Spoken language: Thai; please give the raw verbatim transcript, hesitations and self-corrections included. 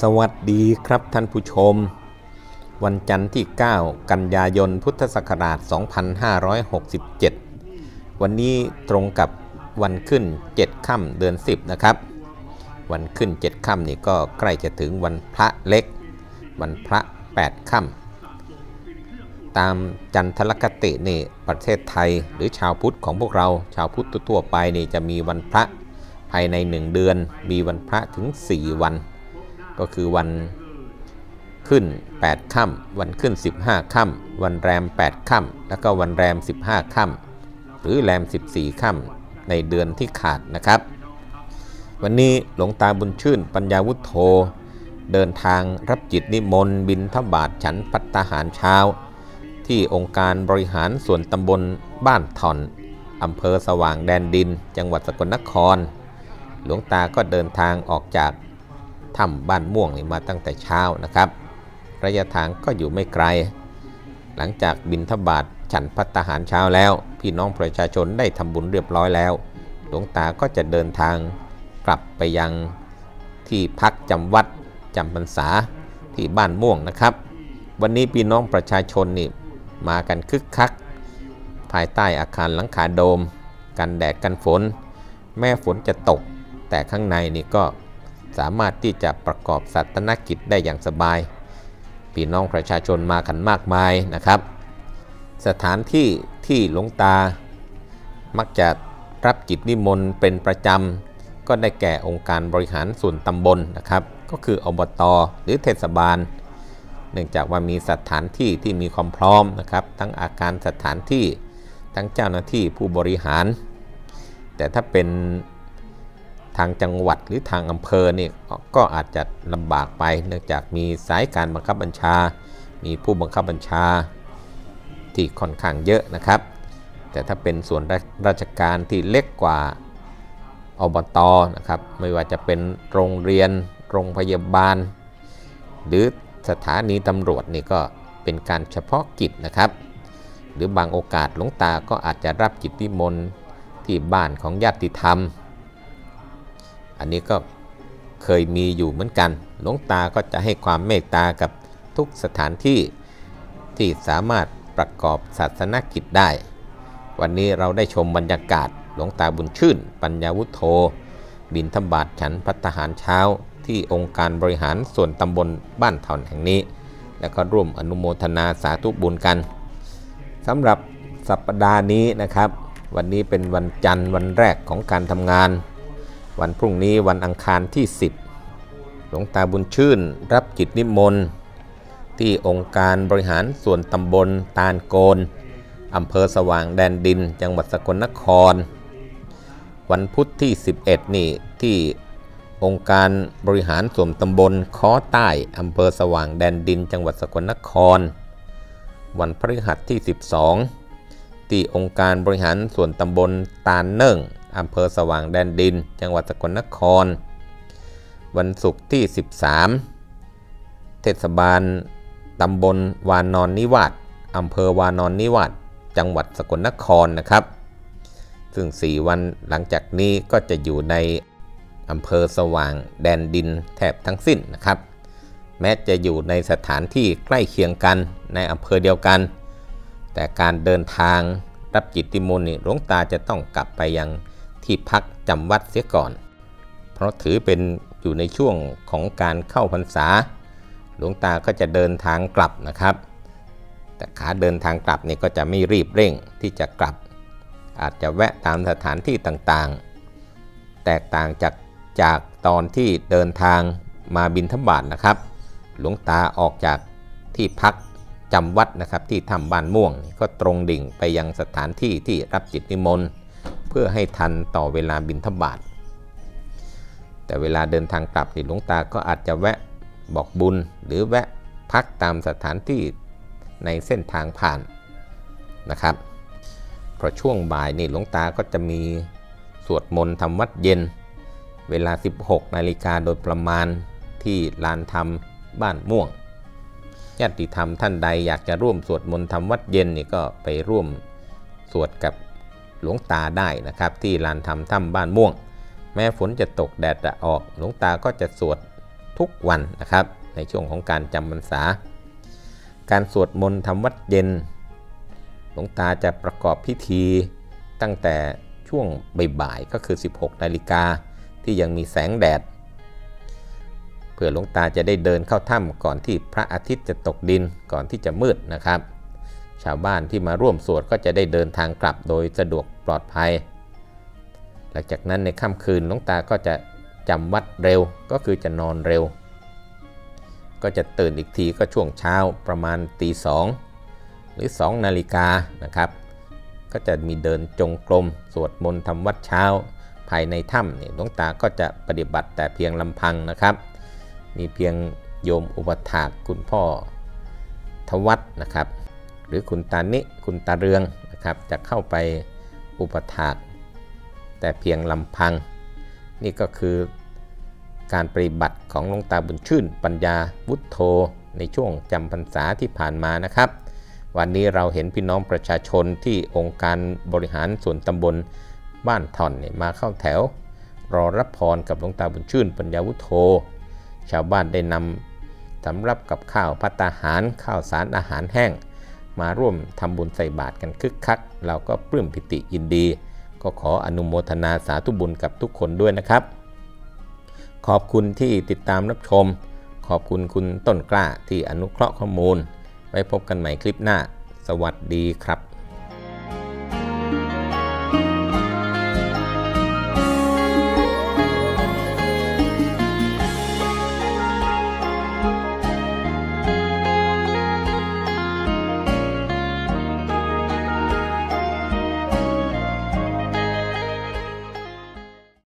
สวัสดีครับท่านผู้ชมวันจันทร์ที่เก้ากันยายนพุทธศักราชสองพันห้าร้อยหกสิบเจ็ดวันนี้ตรงกับวันขึ้นเจ็ดค่ำเดือนสิบนะครับวันขึ้นเจ็ดค่ำนี่ก็ใกล้จะถึงวันพระเล็กวันพระแปดค่ำตามจันทรคตินี่ประเทศไทยหรือชาวพุทธของพวกเราชาวพุทธทั่วไปนี่จะมีวันพระภายในหนึ่งเดือนมีวันพระถึงสี่วันก็คือวันขึ้นแปดค่ำวันขึ้นสิบห้าค่ำวันแรมแปดค่ำแล้วก็วันแรมสิบห้าค่ำหรือแรมสิบสี่ค่ำในเดือนที่ขาดนะครับวันนี้หลวงตาบุญชื่นปัญญาวุฒโธเดินทางรับจิตนิมนต์บิณฑบาตฉันภัตตาหารเช้าที่องค์การบริหารส่วนตำบลบ้านถ่อนอำเภอสว่างแดนดินจังหวัดสกลนครหลวงตาก็เดินทางออกจากถ้ำบ้านม่วงนี่มาตั้งแต่เช้านะครับระยะทางก็อยู่ไม่ไกลหลังจากบิณฑบาตฉันภัตตาหารเช้าแล้วพี่น้องประชาชนได้ทำบุญเรียบร้อยแล้วหลวงตาก็จะเดินทางกลับไปยังที่พักจำวัดจำพรรษาที่บ้านม่วงนะครับวันนี้พี่น้องประชาชนนี่มากันคึกคักภายใต้อาคารหลังคาโดมกันแดดกันฝนแม้ฝนจะตกแต่ข้างในนี่ก็สามารถที่จะประกอบศาสนกิจได้อย่างสบายพี่น้องประชาชนมากันมากมายนะครับสถานที่ที่หลวงตามักจะรับกิจนิมนต์เป็นประจำก็ได้แก่องค์การบริหารส่วนตำบลนะครับก็คืออบต.หรือเทศบาลเนื่องจากว่ามีสถานที่ที่มีความพร้อมนะครับทั้งอาคารสถานที่ทั้งเจ้าหน้าที่ผู้บริหารแต่ถ้าเป็นทางจังหวัดหรือทางอำเภอนี่ก็อาจจะลำบากไปเนื่องจากมีสายการบังคับบัญชามีผู้บังคับบัญชาที่ค่อนข้างเยอะนะครับแต่ถ้าเป็นส่วนราชการที่เล็กกว่าอบต.นะครับไม่ว่าจะเป็นโรงเรียนโรงพยาบาลหรือสถานีตำรวจนี่ก็เป็นการเฉพาะกิจนะครับหรือบางโอกาสหลวงตาก็อาจจะรับกิจนิมนต์ที่บ้านของญาติธรรมอันนี้ก็เคยมีอยู่เหมือนกันหลวงตาก็จะให้ความเมตตากับทุกสถานที่ที่สามารถประกอบศาสนกิจได้วันนี้เราได้ชมบรรยากาศหลวงตาบุญชื่นปัญญาวุฒโธบิณฑบาตฉันภัตตาหารเช้าที่องค์การบริหารส่วนตำบลบ้านถ่อนแห่งนี้แล้วก็ร่วมอนุโมทนาสาธุบุญกันสำหรับสัปดาห์นี้นะครับวันนี้เป็นวันจันทร์วันแรกของการทำงานวันพรุ่งนี้วันอังคารที่สิบหลวงตาบุญชื่นรับกิจนิมนต์ที่องค์การบริหารส่วนตำบลตาลโกนอำเภอสว่างแดนดินจังหวัดสกลนครวันพุธที่สิบเอ็ดนี่ที่องค์การบริหารส่วนตำบลค้อใต้อำเภอสว่างแดนดินจังหวัดสกลนครวันพฤหัสที่สิบสองที่องค์การบริหารส่วนตำบลตาลเนิ่งอำเภอสว่างแดนดินจังหวัดสกลนครวันศุกร์ที่สิบสามเทศบาลตำบลวานอนนิวาสอำเภอวานอนนิวาสจังหวัดสกลนครนะครับซึ่งสี่วันหลังจากนี้ก็จะอยู่ในอำเภอสว่างแดนดินแทบทั้งสิ้นนะครับแม้จะอยู่ในสถานที่ใกล้เคียงกันในอำเภอเดียวกันแต่การเดินทางรับกิจนิมนต์นี่หลวงตาจะต้องกลับไปยังที่พักจำวัดเสียก่อนเพราะถือเป็นอยู่ในช่วงของการเข้าพรรษาหลวงตาก็จะเดินทางกลับนะครับแต่ขาเดินทางกลับนี่ก็จะไม่รีบเร่งที่จะกลับอาจจะแวะตามสถานที่ต่างๆแตกต่างจากจากตอนที่เดินทางมาบิณฑบาตนะครับหลวงตาออกจากที่พักจำวัดนะครับที่ถ้ำบ้านม่วงก็ตรงดิ่งไปยังสถานที่ที่รับกิจนิมนต์เพื่อให้ทันต่อเวลาบิณฑบาตแต่เวลาเดินทางกลับหลวงตาก็อาจจะแวะบอกบุญหรือแวะพักตามสถานที่ในเส้นทางผ่านนะครับเพราะช่วงบ่ายนี่หลวงตาก็จะมีสวดมนต์ทำวัดเย็นเวลาสิบหกนาฬิกาโดยประมาณที่ลานธรรมบ้านม่วงญาติธรรมท่านใดอยากจะร่วมสวดมนต์ทำวัดเย็นนี่ก็ไปร่วมสวดกับหลวงตาได้นะครับที่ลานธรรมถ้ำบ้านม่วงแม้ฝนจะตกแดดจะออกหลวงตาก็จะสวดทุกวันนะครับในช่วงของการจำพรรษาการสวดมนต์ทำวัดเย็นหลวงตาจะประกอบพิธีตั้งแต่ช่วงบ่ายๆก็คือสิบหกนาฬิกาที่ยังมีแสงแดดเพื่อหลวงตาจะได้เดินเข้าถ้ำก่อนที่พระอาทิตย์จะตกดินก่อนที่จะมืดนะครับชาวบ้านที่มาร่วมสวดก็จะได้เดินทางกลับโดยสะดวกปลอดภัยหลังจากนั้นในค่ำคืนหลวงตาก็จะจำวัดเร็วก็คือจะนอนเร็วก็จะตื่นอีกทีก็ช่วงเช้าประมาณตีสองหรือสองนาฬิกานะครับก็จะมีเดินจงกรมสวดมนต์ทำวัดเช้าภายในถ้ำเนี่ยหลวงตาก็จะปฏิบัติแต่เพียงลำพังนะครับมีเพียงโยมอุปถากคุณพ่อทวัฒน์นะครับหรือคุณตานิคุณตาเรืองนะครับจะเข้าไปอุปถากแต่เพียงลำพังนี่ก็คือการปฏิบัติของหลวงตาบุญชื่นปัญญาวุฒโธในช่วงจำพรรษาที่ผ่านมานะครับวันนี้เราเห็นพี่น้องประชาชนที่องค์การบริหารส่วนตำบลบ้านถ่อนเนี่ยมาเข้าแถวรอรับพรกับหลวงตาบุญชื่นปัญญาวุฒโธชาวบ้านได้นำสำรับกับข้าวภัตตาหารข้าวสารอาหารแห้งมาร่วมทำบุญใส่บาตรกันคึกคักเราก็ปลื้มปิติยินดีก็ขออนุโมทนาสาธุบุญกับทุกคนด้วยนะครับขอบคุณที่ติดตามรับชมขอบคุณคุณต้นกล้าที่อนุเคราะห์ข้อมูลไว้พบกันใหม่คลิปหน้าสวัสดีครับ